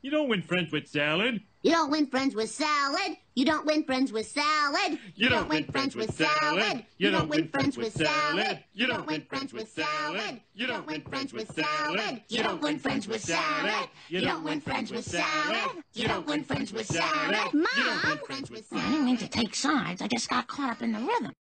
You don't win friends with salad. You don't win friends with salad. You don't win friends with salad. You don't win friends with salad. You don't win friends with salad. You don't win friends with salad. You don't win friends with salad. You don't win friends with salad. You don't win friends with salad. You don't win friends with salad. Mom! I didn't mean to take sides. I just got caught up in the rhythm.